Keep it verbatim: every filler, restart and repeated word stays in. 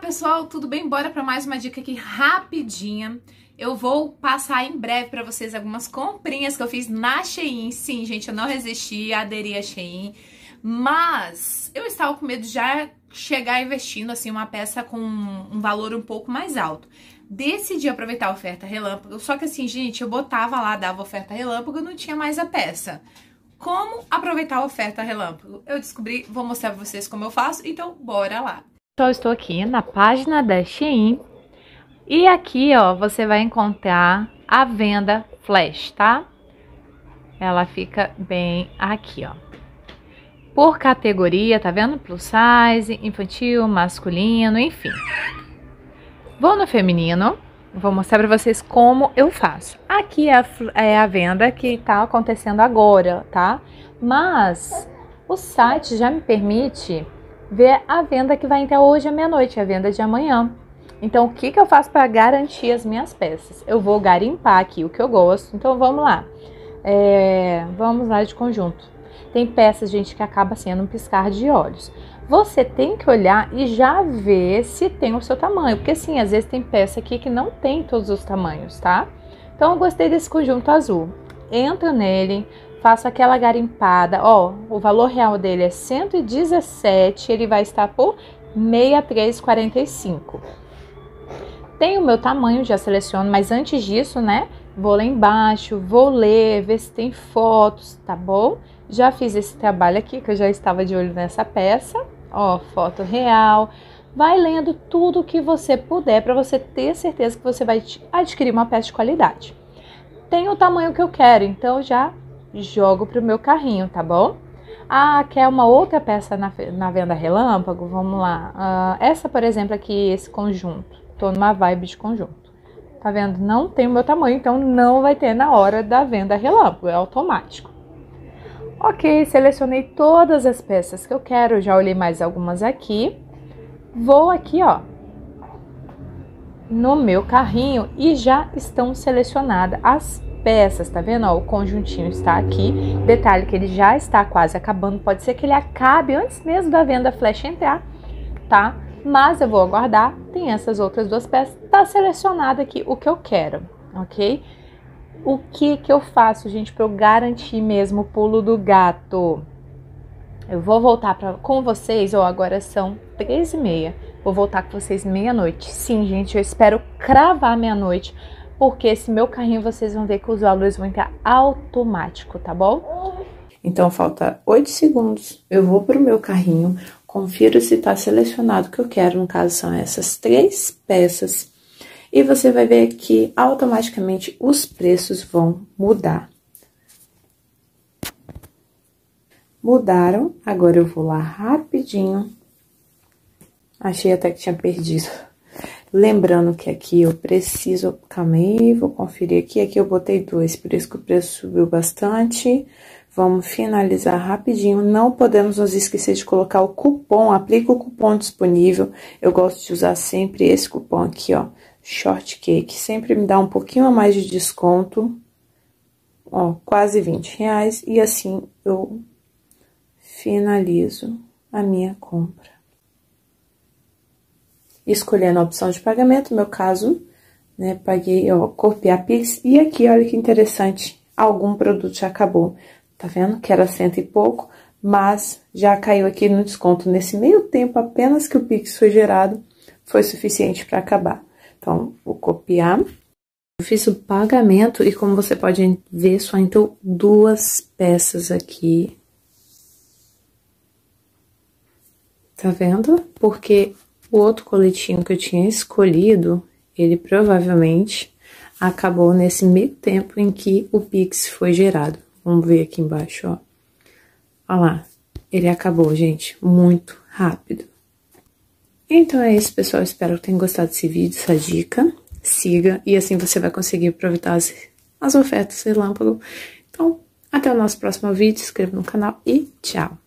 pessoal, tudo bem? Bora para mais uma dica aqui rapidinha. Eu vou passar em breve para vocês algumas comprinhas que eu fiz na Shein. Sim, gente, eu não resisti a aderir a Shein, mas eu estava com medo de já chegar investindo assim uma peça com um valor um pouco mais alto. Decidi aproveitar a oferta relâmpago, só que assim, gente, eu botava lá, dava oferta relâmpago, não tinha mais a peça. Como aproveitar a oferta relâmpago? Eu descobri, vou mostrar pra vocês como eu faço, então bora lá. Então, eu estou aqui na página da Shein e aqui, ó, você vai encontrar a venda flash, tá? Ela fica bem aqui, ó. Por categoria, tá vendo? Plus size, infantil, masculino, enfim. Vou no feminino, vou mostrar pra vocês como eu faço. Aqui é a, é a venda que tá acontecendo agora, tá? Mas o site já me permite ver a venda que vai até hoje à meia-noite, a venda de amanhã. Então, o que que eu faço para garantir as minhas peças? Eu vou garimpar aqui o que eu gosto. Então, vamos lá. É, vamos lá de conjunto. Tem peças, gente, que acaba sendo um piscar de olhos. Você tem que olhar e já ver se tem o seu tamanho. Porque, assim, às vezes tem peça aqui que não tem todos os tamanhos, tá? Então, eu gostei desse conjunto azul. Entro nele. Faço aquela garimpada, ó, o valor real dele é cento e dezessete, ele vai estar por sessenta e três reais e quarenta e cinco centavos. Tem o meu tamanho, já seleciono, mas antes disso, né, vou lá embaixo, vou ler, ver se tem fotos, tá bom? Já fiz esse trabalho aqui, que eu já estava de olho nessa peça, ó, foto real. Vai lendo tudo que você puder, para você ter certeza que você vai adquirir uma peça de qualidade. Tem o tamanho que eu quero, então já jogo pro meu carrinho, tá bom? Ah, quer uma outra peça na, na venda relâmpago? Vamos lá. Ah, essa, por exemplo, aqui, esse conjunto. Tô numa vibe de conjunto. Tá vendo? Não tem o meu tamanho, então não vai ter na hora da venda relâmpago, é automático. Ok, selecionei todas as peças que eu quero, já olhei mais algumas aqui. Vou aqui, ó, no meu carrinho e já estão selecionadas as peças, tá vendo? Ó, o conjuntinho está aqui. Detalhe que ele já está quase acabando. Pode ser que ele acabe antes mesmo da venda flash entrar, tá? Mas eu vou aguardar. Tem essas outras duas peças. Tá selecionado aqui o que eu quero, ok? O que que eu faço, gente, para eu garantir mesmo o pulo do gato? Eu vou voltar pra, com vocês, ó, agora são três e meia. Vou voltar com vocês meia-noite. Sim, gente, eu espero cravar meia-noite. Porque esse meu carrinho, vocês vão ver que os valores vão entrar automático, tá bom? Então, falta oito segundos. Eu vou pro meu carrinho, confiro se tá selecionado o que eu quero. No caso, são essas três peças. E você vai ver que automaticamente os preços vão mudar. Mudaram. Agora eu vou lá rapidinho. Achei até que tinha perdido. Lembrando que aqui eu preciso... Calma aí, vou conferir aqui. Aqui eu botei dois, por isso que o preço subiu bastante. Vamos finalizar rapidinho. Não podemos nos esquecer de colocar o cupom. Aplica o cupom disponível. Eu gosto de usar sempre esse cupom aqui, ó. Short Cake. Sempre me dá um pouquinho a mais de desconto. Ó, quase vinte reais. E assim eu finalizo a minha compra. Escolhendo a opção de pagamento, no meu caso, né, paguei, ó, copiar Pix, e aqui, olha que interessante, algum produto já acabou, tá vendo? Que era cento e pouco, mas já caiu aqui no desconto. Nesse meio tempo, apenas que o Pix foi gerado, foi suficiente para acabar. Então, vou copiar. Eu fiz o pagamento e, como você pode ver, só entrou duas peças aqui. Tá vendo? Porque o outro coletinho que eu tinha escolhido, ele provavelmente acabou nesse meio tempo em que o Pix foi gerado. Vamos ver aqui embaixo, ó. Olha lá, ele acabou, gente, muito rápido. Então é isso, pessoal. Espero que tenham gostado desse vídeo, dessa dica. Siga, e assim você vai conseguir aproveitar as, as ofertas relâmpago. Então, até o nosso próximo vídeo. Se inscreva no canal e tchau!